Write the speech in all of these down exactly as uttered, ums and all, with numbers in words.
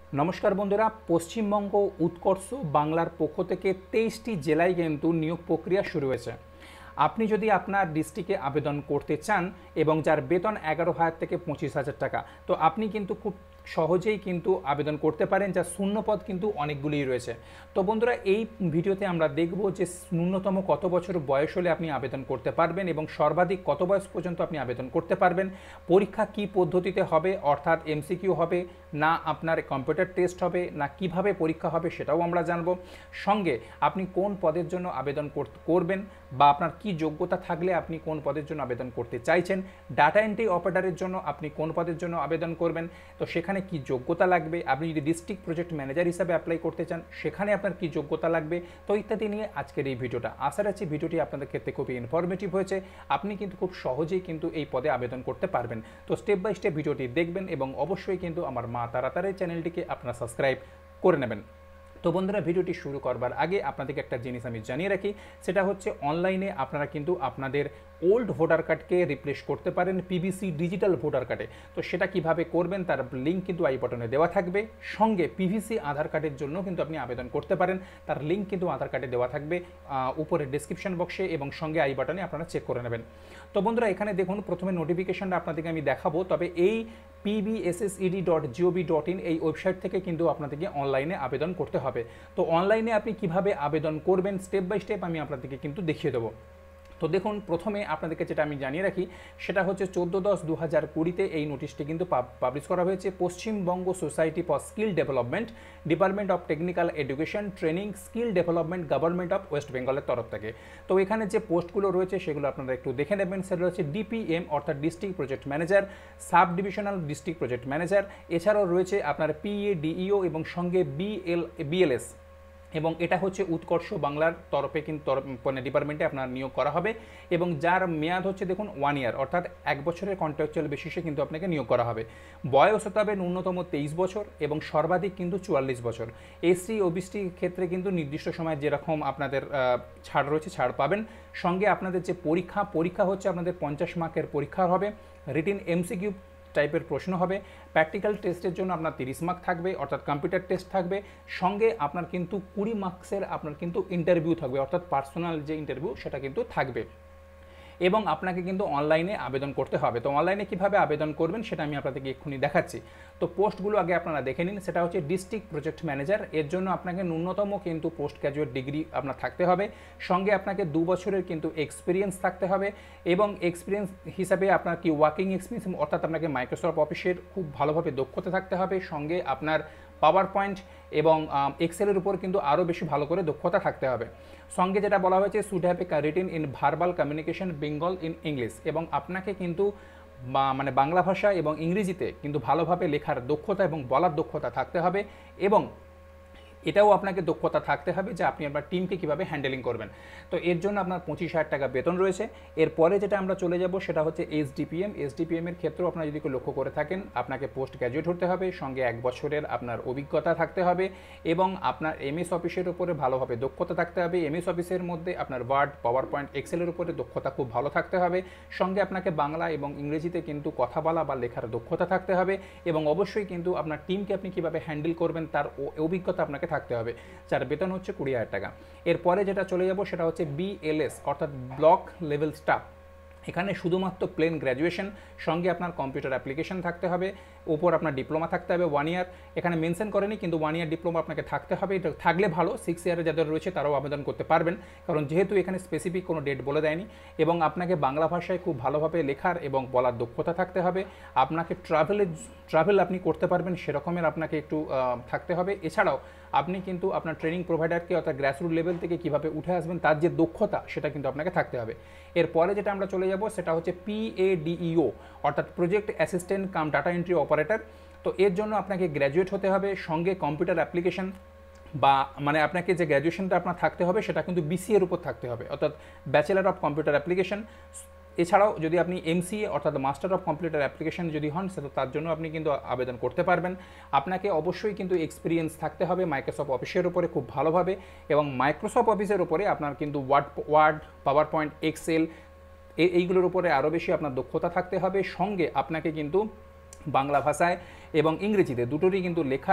নমস্কার বন্ধুরা, পশ্চিমবঙ্গ উৎকর্ষ বাংলার পক্ষ থেকে তেইশটি জেলায় কিন্তু নিয়োগ প্রক্রিয়া শুরু হয়েছে। আপনি যদি আপনার ডিস্ট্রিক্টে আবেদন করতে চান এবং যার বেতন এগারো হাজার থেকে পঁচিশ হাজার টাকা, তো আপনি কিন্তু খুব সহজেই কিন্তু আবেদন করতে পারেন, যা শূন্যপদ কিন্তু অনেকগুলিই রয়েছে। তো বন্ধুরা, এই ভিডিওতে আমরা দেখব যে ন্যূনতম কত বছর বয়স হলে আপনি আবেদন করতে পারবেন এবং সর্বাধিক কত বয়স পর্যন্ত আপনি আবেদন করতে পারবেন। পরীক্ষা কি পদ্ধতিতে হবে, অর্থাৎ এমসিকিউ হবে না আপনার কম্পিউটার টেস্ট হবে না কিভাবে পরীক্ষা হবে সেটাও আমরা জানব। সঙ্গে আপনি কোন পদের জন্য আবেদন করবেন বা আপনার কি যোগ্যতা থাকলে আপনি কোন পদের জন্য আবেদন করতে চাইছেন, ডাটা এন্ট্রি অপারেটরের জন্য আপনি কোন পদের জন্য আবেদন করবেন, তো সেখানে কি যোগ্যতা লাগবে, আপনি যদি ডিস্ট্রিক্ট প্রজেক্ট ম্যানেজার হিসাবে অ্যাপ্লাই করতে চান সেখানে আপনার কি যোগ্যতা লাগবে, তো ইত্যাদি নিয়ে আজকের এই ভিডিওটা। আশা রাখছি ভিডিওটি আপনাদের ক্ষেত্রে খুবই ইনফরমেটিভ হয়েছে। আপনি কিন্তু খুব সহজেই কিন্তু এই পদে আবেদন করতে পারবেন। তো স্টেপ বাই স্টেপ ভিডিওটি দেখবেন এবং অবশ্যই কিন্তু আমার মা তারাতারি চ্যানেলটিকে আপনারা সাবস্ক্রাইব করে নেবেন। তো বন্ধুরা, ভিডিওটি শুরু করবার আগে আপনাদেরকে একটা জিনিস আমি জানিয়ে রাখি, সেটা হচ্ছে অনলাইনে আপনারা কিন্তু আপনাদের ওল্ড ভোটার কার্ডকে রিপ্লেস করতে পারেন পিভিসি ডিজিটাল ভোটার কার্ডে। তো সেটা কিভাবে করবেন তার লিঙ্ক কিন্তু আই বাটনে দেওয়া থাকবে। সঙ্গে পিভিসি আধার কার্ডের জন্য কিন্তু আপনি আবেদন করতে পারেন, তার লিঙ্ক কিন্তু আধার কার্ডে দেওয়া থাকবে উপরে ডেসক্রিপশন বক্সে এবং সঙ্গে আই বাটনে আপনারা চেক করে নেবেন। তো বন্ধুরা, এখানে দেখুন প্রথমে নোটিফিকেশনটা আপনাদেরকে আমি দেখাবো, তবে এই PBSSED dot GOV dot IN এই ওয়েবসাইট থেকে কিন্তু আপনাদেরকে অনলাইনে আবেদন করতে হবে। তো অনলাইনে আপনি কিভাবে আবেদন করবেন স্টেপ বাই স্টেপ আমি আপনাদেরকে কিন্তু দেখিয়ে দেবো। তো দেখুন, প্রথমে আপনাদেরকে যেটা আমি জানিয়ে রাখি সেটা হচ্ছে চোদ্দো দশ দু হাজার কুড়িতে এই নোটিশটি কিন্তু পাবলিশ করা হয়েছে Paschimbanga society for skill development, department of technical education training skill development, government of west বেঙ্গলের তরফ থেকে। তো এখানে যে পোস্টগুলো রয়েছে সেগুলো আপনারা একটু দেখে নেবেন। সেটা হচ্ছে ডিপিএম অর্থাৎ district project manager, sub divisional district project manager, এছাড়াও রয়েছে আপনার পিএ ডিইও এবং সঙ্গে বিএল বিএলএস, এবং এটা হচ্ছে উৎকর্ষ বাংলার তরফে কিন্তু মানে ডিপার্টমেন্টে আপনার নিয়োগ করা হবে এবং যার মেয়াদ হচ্ছে দেখুন ওয়ান ইয়ার, অর্থাৎ এক বছরের কন্ট্রাকচুয়াল বেসিসে কিন্তু আপনাকে নিয়োগ করা হবে। বয়স হতে হবে ন্যূনতম তেইশ বছর এবং সর্বাধিক কিন্তু চুয়াল্লিশ বছর। এসসি ওবিসির ক্ষেত্রে কিন্তু নির্দিষ্ট সময় যেরকম আপনাদের ছাড় রয়েছে ছাড় পাবেন। সঙ্গে আপনাদের যে পরীক্ষা পরীক্ষা হচ্ছে আপনাদের পঞ্চাশ মার্কের পরীক্ষা হবে, রিটিন এমসিকিউ টাইপের প্রশ্ন হবে, প্র্যাকটিক্যাল টেস্টের জন্য আপনার তিরিশ মার্ক থাকবে অর্থাৎ কম্পিউটার টেস্ট থাকবে, সঙ্গে আপনার কিন্তু কুড়ি মার্কসের আপনার কিন্তু ইন্টারভিউ থাকবে অর্থাৎ পার্সোনাল যে ইন্টারভিউ সেটা কিন্তু থাকবে এবং আপনাকে কিন্তু অনলাইনে আবেদন করতে হবে। তো অনলাইনে কীভাবে আবেদন করবেন সেটা আমি আপনাদেরকে এক্ষুনি দেখাচ্ছি। তো পোস্টগুলো আগে আপনারা দেখে নিন। সেটা হচ্ছে ডিস্ট্রিক্ট প্রজেক্ট ম্যানেজার, এর জন্য আপনাকে ন্যূনতম কিন্তু পোস্ট গ্র্যাজুয়েট ডিগ্রি আপনার থাকতে হবে, সঙ্গে আপনাকে দু বছরের কিন্তু এক্সপিরিয়েন্স থাকতে হবে এবং এক্সপিরিয়েন্স হিসাবে আপনার কি ওয়ার্কিং এক্সপিরিয়েন্স অর্থাৎ আপনাকে মাইক্রোসফট অফিসের খুব ভালোভাবে দক্ষতা থাকতে হবে, সঙ্গে আপনার পাওয়ার পয়েন্ট এবং এক্সেলের উপর কিন্তু আরও বেশি ভালো করে দক্ষতা থাকতে হবে। সঙ্গে যেটা বলা হয়েছে should have a written in verbal communication Bengal in English, এবং আপনাকে কিন্তু মানে বাংলা ভাষা এবং ইংরেজিতে কিন্তু ভালোভাবে লেখার দক্ষতা এবং বলার দক্ষতা থাকতে হবে এবং এটাও আপনাকে দক্ষতা থাকতে হবে যে আপনি আপনার টিমকে কীভাবে হ্যান্ডেলিং করবেন। তো এর জন্য আপনার পঁচিশ হাজার টাকা বেতন রয়েছে। এরপরে যেটা আমরা চলে যাব সেটা হচ্ছে এসডিপিএম। এসডিপিএমের ক্ষেত্রেও আপনারা যদি কেউ লক্ষ্য করে থাকেন আপনাকে পোস্ট গ্র্যাজুয়েট হতে হবে, সঙ্গে এক বছরের আপনার অভিজ্ঞতা থাকতে হবে এবং আপনার এমএস অফিসের উপরে ভালোভাবে দক্ষতা থাকতে হবে। এমএস অফিসের মধ্যে আপনার ওয়ার্ড, পাওয়ার পয়েন্ট, এক্সেলের উপরে দক্ষতা খুব ভালো থাকতে হবে, সঙ্গে আপনাকে বাংলা এবং ইংরেজিতে কিন্তু কথা বলা বা লেখার দক্ষতা থাকতে হবে এবং অবশ্যই কিন্তু আপনার টিমকে আপনি কীভাবে হ্যান্ডেল করবেন তার অভিজ্ঞতা আপনাকে থাকতে হবে, যার বেতন হচ্ছে কুড়ি হাজার টাকা। এরপরে যেটা চলে যাব সেটা হচ্ছে বিএলএস অর্থাৎ ব্লক লেভেল স্টাফ। এখানে শুধুমাত্র প্লেন গ্র্যাজুয়েশন, সঙ্গে আপনার কম্পিউটার অ্যাপ্লিকেশন থাকতে হবে, ওপর আপনার ডিপ্লোমা থাকতে হবে ওয়ান ইয়ার। এখানে মেনশন করেনি কিন্তু ওয়ান ইয়ার ডিপ্লোমা আপনাকে থাকতে হবে, এটা থাকলে ভালো। সিক্স ইয়ারে যাদের রয়েছে তারাও আবেদন করতে পারবেন, কারণ যেহেতু এখানে স্পেসিফিক কোনো ডেট বলে দেয়নি। এবং আপনাকে বাংলা ভাষায় খুব ভালোভাবে লেখার এবং বলার দক্ষতা থাকতে হবে। আপনাকে ট্রাভেলে ট্রাভেল আপনি করতে পারবেন সেরকমের আপনাকে একটু থাকতে হবে। এছাড়াও আপনি কিন্তু আপনার ট্রেনিং প্রোভাইডারকে অর্থাৎ গ্রাসরুট লেভেল থেকে কীভাবে উঠে আসবেন তার যে দক্ষতা সেটা কিন্তু আপনাকে থাকতে হবে। এরপরে যেটা আমরা চলে যাব সেটা হচ্ছে পিএডিইও অর্থাৎ project assistant cum data entry operator. তো এর জন্য আপনাকে গ্র্যাজুয়েট হতে হবে, সঙ্গে কম্পিউটার অ্যাপ্লিকেশন বা মানে আপনাকে যে গ্র্যাজুয়েশনটা আপনার থাকতে হবে সেটা কিন্তু বিসিএর উপর থাকতে হবে অর্থাৎ ব্যাচেলার অফ কম্পিউটার অ্যাপ্লিকেশন। এছাড়াও যদি আপনি এমসিএ অর্থাৎ মাস্টার অফ কম্পিউটার অ্যাপ্লিকেশন যদি হন সেটা তার জন্য আপনি কিন্তু আবেদন করতে পারবেন। আপনাকে অবশ্যই কিন্তু এক্সপিরিয়েন্স থাকতে হবে মাইক্রোসফট অফিসের উপরে খুব ভালোভাবে এবং মাইক্রোসফট অফিসের উপরে আপনার কিন্তু Word Word PowerPoint, Excel এইগুলোর উপরে আরও বেশি আপনার দক্ষতা থাকতে হবে। সঙ্গে আপনাকে কিন্তু বাংলা ভাষায় এবং ইংরেজিতে দুটোরই কিন্তু লেখার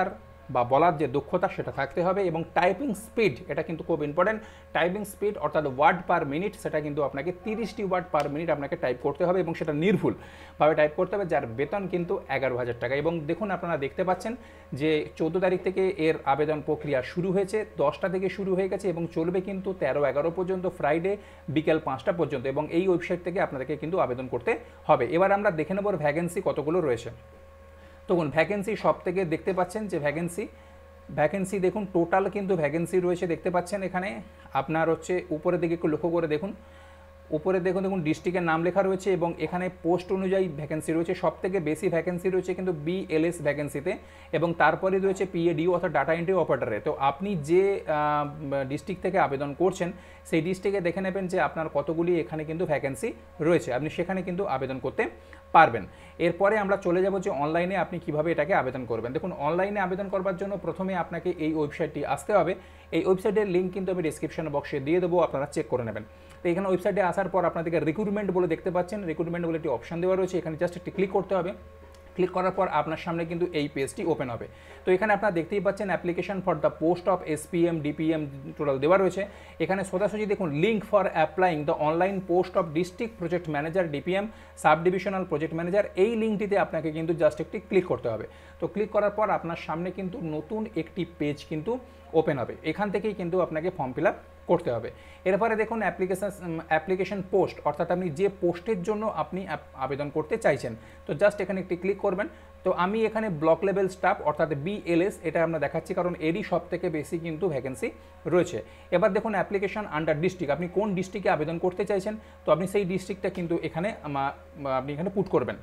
বা বলার যে দক্ষতা সেটা থাকতে হবে, এবং টাইপিং স্পিড এটা কিন্তু খুব ইম্পর্টেন্ট। টাইপিং স্পিড অর্থাৎ ওয়ার্ড পার মিনিট সেটা কিন্তু আপনাকে তিরিশটি ওয়ার্ড পার মিনিট আপনাকে টাইপ করতে হবে, এবং সেটা নির্ভুলভাবে টাইপ করতে হবে, যার বেতন কিন্তু এগারো হাজার টাকা। এবং দেখুন আপনারা দেখতে পাচ্ছেন যে চৌদ্দো তারিখ থেকে এর আবেদন প্রক্রিয়া শুরু হয়েছে, দশটা থেকে শুরু হয়ে গেছে এবং চলবে কিন্তু তেরো এগারো পর্যন্ত, ফ্রাইডে বিকেল পাঁচটা পর্যন্ত, এবং এই ওয়েবসাইট থেকে আপনাদেরকে কিন্তু আবেদন করতে হবে। এবার আমরা দেখে নেব ভ্যাকেন্সি কতগুলো রয়েছে। তখন ভ্যাকেন্সি সব থেকে দেখতে পাচ্ছেন যে ভ্যাকেন্সি ভ্যাকেন্সি দেখুন টোটাল কিন্তু ভ্যাকেন্সি রয়েছে, দেখতে পাচ্ছেন এখানে আপনার হচ্ছে উপরের দিকে একটু লক্ষ্য করে দেখুন, উপরে দেখুন দেখুন ডিস্ট্রিক্টের নাম লেখা রয়েছে এবং এখানে পোস্ট অনুযায়ী ভ্যাকেন্সি রয়েছে। সব থেকে বেশি ভ্যাকেন্সি রয়েছে কিন্তু বিএলএস ভ্যাকেন্সিতে, এবং তারপরে রয়েছে পিএডিও অর্থাৎ ডাটা এন্ট্রি অপারেটরে। তো আপনি যে ডিস্ট্রিক্ট থেকে আবেদন করছেন সেই ডিস্ট্রিক্টে দেখে নেবেন যে আপনার কতগুলি এখানে কিন্তু ভ্যাকেন্সি রয়েছে, আপনি সেখানে কিন্তু আবেদন করতে পারবেন। এরপরে আমরা চলে যাব যে অনলাইনে আপনি কিভাবে এটাকে আবেদন করবেন। দেখুন অনলাইনে আবেদন করবার জন্য প্রথমে আপনাকে এই ওয়েবসাইটটি আসতে হবে। এই ওয়েবসাইটের লিঙ্ক কিন্তু আমি ডিসক্রিপশন বক্সে দিয়ে দেবো, আপনারা চেক করে নেবেন। তো এখানে ওয়েবসাইটে আসার পর আপনাদেরকে রিক্রুটমেন্ট বলে দেখতে পাচ্ছেন, রিক্রুটমেন্ট বলে একটি অপশন দেওয়া রয়েছে, এখানে জাস্ট একটি ক্লিক করতে হবে। ক্লিক করার পর আপনার সামনে কিন্তু এই পেজটি ওপেন হবে। তো এখানে আপনারা দেখতেই পাচ্ছেন application for the post of SPM DPM total দেওয়া রয়েছে। এখানে সোজাসুজি দেখুন link for applying the online post of district project manager DPM sub divisional project manager, এই লিঙ্কটিতে আপনাকে কিন্তু জাস্ট একটি ক্লিক করতে হবে। তো ক্লিক করার পর আপনার সামনে কিন্তু নতুন একটি পেজ কিন্তু ওপেন হবে, এখান থেকেই কিন্তু আপনাকে ফর্ম ফিল আপ করতে হবে। এরপরে দেখুন অ্যাপ্লিকেশন অ্যাপ্লিকেশন পোস্ট অর্থাৎ আপনি যে পোস্টের জন্য আপনি আবেদন করতে চাইছেন, তো জাস্ট এখানে একটি ক্লিক করবেন। তো আমি এখানে ব্লক লেভেল স্টাফ অর্থাৎ বিএলএস এটা আমরা দেখাচ্ছি, কারণ এরই সব থেকে বেশি কিন্তু ভ্যাকেন্সি রয়েছে। এবার দেখুন অ্যাপ্লিকেশন আন্ডার ডিস্ট্রিক্ট, আপনি কোন ডিস্ট্রিক্টে আবেদন করতে চাইছেন, তো আপনি সেই ডিস্ট্রিক্টটা কিন্তু এখানে আপনি এখানে পুট করবেন।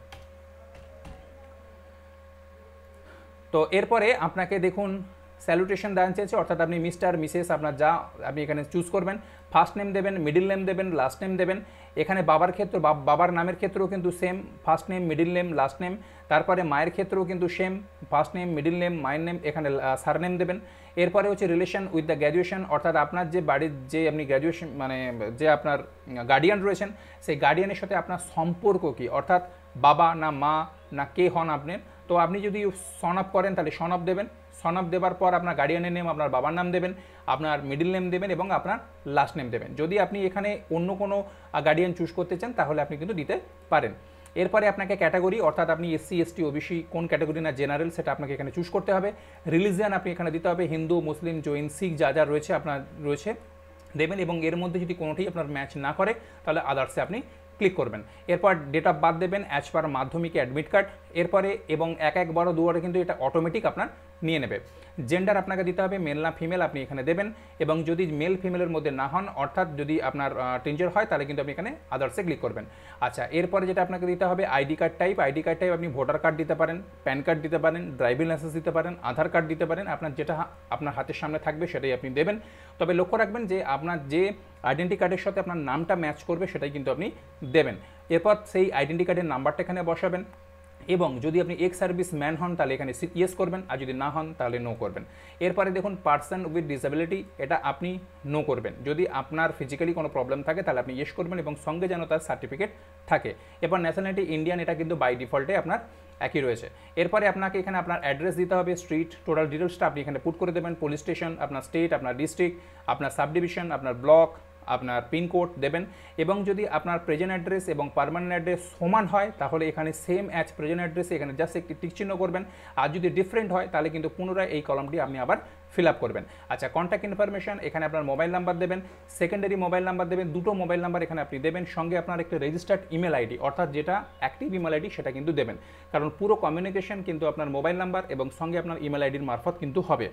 তো এরপরে আপনাকে দেখুন স্যালুটেশন দেওয়া চাইছে, অর্থাৎ আপনি মিস্টার মিসেস আপনার যা আপনি এখানে চুজ করবেন, ফার্স্ট নেম দেবেন, মিডিল নেম দেবেন, লাস্ট নেম দেবেন। এখানে বাবার ক্ষেত্রে বাবার নামের ক্ষেত্রেও কিন্তু same, first name middle name last name. তারপরে মায়ের ক্ষেত্রেও কিন্তু same, first name middle name মায়ের নেম, এখানে সার নেম দেবেন। এরপরে হচ্ছে রিলেশন উইথ দ্য গ্র্যাজুয়েশন, অর্থাৎ আপনার যে বাড়ির যে আপনি গ্র্যাজুয়েশন মানে যে আপনার গার্ডিয়ান রয়েছেন সেই গার্ডিয়ানের সাথে আপনার সম্পর্ক কী, অর্থাৎ বাবা না মা না কে হন আপনি। তো আপনি যদি সন আপ করেন তাহলে সন আপ দেবেন, সন আপ দেওয়ার পর আপনার গার্ডিয়ানের নেম আপনার বাবার নাম দেবেন, আপনার মিডিল নেম দেবেন এবং আপনার লাস্ট নেম দেবেন। যদি আপনি এখানে অন্য কোনো গার্ডিয়ান চুজ করতে চান তাহলে আপনি কিন্তু দিতে পারেন। এরপরে আপনাকে ক্যাটাগরি অর্থাৎ আপনি এসসি এসটি ওবিসি কোন ক্যাটাগরি না জেনারেল সেটা আপনাকে এখানে চুজ করতে হবে। রিলিজিয়ান আপনি এখানে দিতে হবে, হিন্দু মুসলিম জৈন শিখ যা যা রয়েছে আপনার রয়েছে দেবেন, এবং এর মধ্যে যদি কোনোটি আপনার ম্যাচ না করে তাহলে আদার্সে আপনি ক্লিক করবেন। এরপর ডেট অফ বার্থ দেবেন as per Madhyamik admit card. এরপরে এবং এক এক বারো দুবারে কিন্তু এটা অটোমেটিক আপনার নিয়ে নেবে। জেন্ডার আপনাকে দিতে হবে মেল না ফিমেল আপনি এখানে দেবেন, এবং যদি মেল ফিমেলের মধ্যে না হন অর্থাৎ যদি আপনার টিনজার হয় তাহলে কিন্তু আপনি এখানে আদার্সে ক্লিক করবেন। আচ্ছা এরপরে যেটা আপনাকে দিতে হবে ID card type, ID card type আপনি ভোটার কার্ড দিতে পারেন, প্যান কার্ড দিতে পারেন, ড্রাইভিং লাইসেন্স দিতে পারেন, আধার কার্ড দিতে পারেন, আপনার যেটা আপনার হাতের সামনে থাকবে সেটাই আপনি দেবেন। তবে লক্ষ্য রাখবেন যে আপনার যে আইডেন্টি কার্ডের সাথে আপনার নামটা ম্যাচ করবে সেটাই কিন্তু আপনি দেবেন। এরপর সেই আইডেন্টি কার্ডের নাম্বারটা এখানে বসাবেন, এবং যদি আপনি এক্স সার্ভিস ম্যান হন তাহলে এখানে ইয়েস করবেন, আর যদি না হন তাহলে নো করবেন। এরপরে দেখুন পার্সন উইথ ডিসেবিলিটি এটা আপনি নো করবেন, যদি আপনার ফিজিক্যালি কোনো প্রবলেম থাকে তাহলে আপনি ইয়েস করবেন এবং সঙ্গে যেন তার সার্টিফিকেট থাকে। এরপর ন্যাশনালিটি ইন্ডিয়ান, এটা কিন্তু বাই ডিফল্টে আপনার একই রয়েছে। এরপরে আপনাকে এখানে আপনার অ্যাড্রেস দিতে হবে, স্ট্রিট, টোটাল ডিটেলসটা আপনি এখানে পুট করে দেবেন, পুলিশ স্টেশন, আপনার স্টেট, আপনার ডিস্ট্রিক্ট, আপনার সাব ডিভিশন, আপনার ব্লক, আপনার পিনকোড দেবেন। এবং যদি আপনার প্রেজেন্ট অ্যাড্রেস এবং পার্মানেন্ট অ্যাড্রেস সমান হয় তাহলে এখানে সেম অ্যাজ প্রেজেন্ট অ্যাড্রেসে এখানে জাস্ট একটি টিক চিহ্ন করবেন, আর যদি ডিফারেন্ট হয় তাহলে কিন্তু পুনরায় এই কলমটি আপনি আবার ফিল আপ করবেন। আচ্ছা কন্ট্যাক্ট ইনফরমেশন, এখানে আপনার মোবাইল নাম্বার দেবেন, সেকেন্ডারি মোবাইল নাম্বার দেবেন, দুটো মোবাইল নাম্বার এখানে আপনি দেবেন, সঙ্গে আপনার একটা রেজিস্টার্ড ইমেল আইডি অর্থাৎ যেটা অ্যাক্টিভ ইমেল আইডি সেটা কিন্তু দেবেন, কারণ পুরো কমিউনিকেশন কিন্তু আপনার মোবাইল নাম্বার এবং সঙ্গে আপনার ইমেল আইডির মারফত কিন্তু হবে।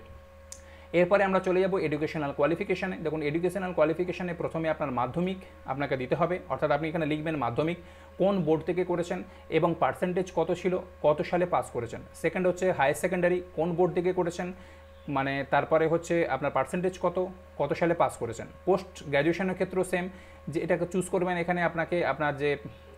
এরপরে আমরা চলে যাব এডুকেশনাল কোয়ালিফিকেশানে। দেখুন এডুকেশনাল কোয়ালিফিকেশানে প্রথমে আপনার মাধ্যমিক আপনাকে দিতে হবে, অর্থাৎ আপনি এখানে লিখবেন মাধ্যমিক কোন বোর্ড থেকে করেছেন এবং পার্সেন্টেজ কত ছিল, কত সালে পাস করেছেন। সেকেন্ড হচ্ছে হায়ার সেকেন্ডারি কোন বোর্ড থেকে করেছেন, মানে তারপরে হচ্ছে আপনার পার্সেন্টেজ কত, কত সালে পাস করেছেন। পোস্ট গ্র্যাজুয়েশনের ক্ষেত্রেও সেম, যে এটাকে চুজ করবেন, এখানে আপনাকে আপনার যে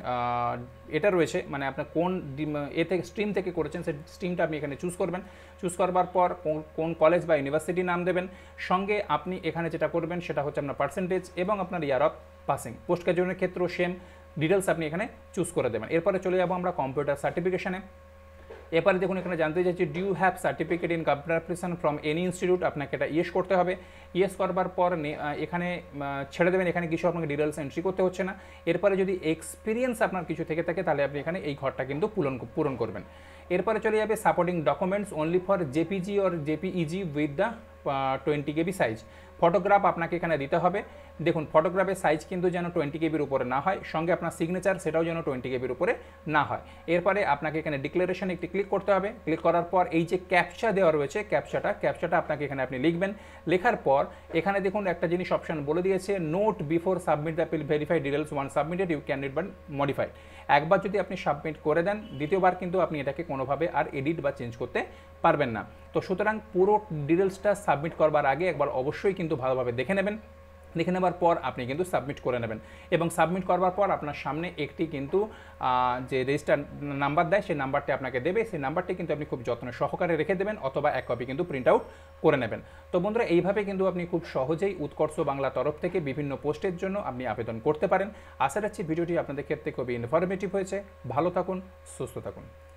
এটা রয়েছে মানে আপনার কোন এ থেকে স্ট্রিম থেকে করেছেন সেই স্ট্রিমটা আপনি এখানে চুজ করবেন। চুজ করবার পর কোন কলেজ বা ইউনিভার্সিটির নাম দেবেন, সঙ্গে আপনি এখানে যেটা করবেন সেটা হচ্ছে আপনার পার্সেন্টেজ এবং আপনার ইয়ার অফ পাসিং। পোস্ট গ্র্যাজুয়েশনের ক্ষেত্রেও সেম ডিটেলস আপনি এখানে চুজ করে দেবেন। এরপরে চলে যাব আমরা কম্পিউটার সার্টিফিকেশানে। এরপরে দেখুন এখানে জানতে চাইছি do you have certificate in computer application from any institute, আপনাকে এটা ইয়েস করতে হবে। ইয়েস করবার পর এখানে ছেড়ে দেবেন, এখানে কিছু আপনাকে ডিটেলস এন্ট্রি করতে হচ্ছে না। এরপরে যদি এক্সপিরিয়েন্স আপনার কিছু থেকে থাকে তাহলে আপনি এখানে এই ঘরটা কিন্তু পূরণ পূরণ করবেন। এরপরে চলে যাবে supporting documents only for JPG or JPEG with the twenty KB size. Photograph আপনাকে এখানে দিতে হবে। দেখুন ফটোগ্রাফের সাইজ কিন্তু যেন টোয়েন্টি কেবির উপরে না হয়, সঙ্গে আপনার সিগনেচার সেটাও যেন টোয়েন্টি কেবির উপরে না হয়। এরপরে আপনাকে এখানে ডিক্লারেশন একটি ক্লিক করতে হবে। ক্লিক করার পর এই যে ক্যাপচা দেওয়া রয়েছে, ক্যাপচাটা ক্যাপচাটা আপনাকে এখানে আপনি লিখবেন। লেখার পর এখানে দেখুন একটা জিনিস অপশন বলে দিয়েছে, note before submit the verified details once submitted you can it but modified. একবার যদি আপনি সাবমিট করে দেন, দ্বিতীয়বার কিন্তু আপনি এটাকে কোনোভাবে আর এডিট বা চেঞ্জ করতে পারবেন না। তো সুতরাং পুরো ডিটেলসটা সাবমিট করবার আগে একবার অবশ্যই কিন্তু ভালোভাবে দেখে নেবেন। দেখে নেবার পর আপনি কিন্তু সাবমিট করে নেবেন, এবং সাবমিট করবার পর আপনার সামনে একটি কিন্তু যে রেজিস্টার নাম্বার দেয় সেই নাম্বারটি আপনাকে দেবে। সেই নাম্বারটি কিন্তু আপনি খুব যত্ন সহকারে রেখে দেবেন, অথবা এক কপি কিন্তু প্রিন্ট আউট করে নেবেন। তো বন্ধুরা এইভাবে কিন্তু আপনি খুব সহজেই উৎকর্ষ বাংলা তরফ থেকে বিভিন্ন পোস্টের জন্য আপনি আবেদন করতে পারেন। আশা রাখছি ভিডিওটি আপনাদের ক্ষেত্রে খুবই ইনফরমেটিভ হয়েছে। ভালো থাকুন, সুস্থ থাকুন।